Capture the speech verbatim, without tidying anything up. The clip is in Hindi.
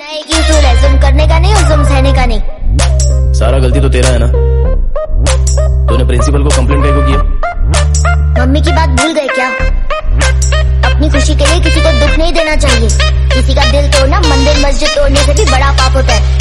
एक ही उसूल है, जुल्म करने का नहीं और जुल्म सहने का नहीं। सारा गलती तो तेरा है ना, तूने प्रिंसिपल को कंप्लेंट कैसे किया? मम्मी की बात भूल गए क्या? अपनी खुशी के लिए किसी को दुख नहीं देना चाहिए। किसी का दिल तोड़ना मंदिर मस्जिद तोड़ने से भी बड़ा पाप होता है।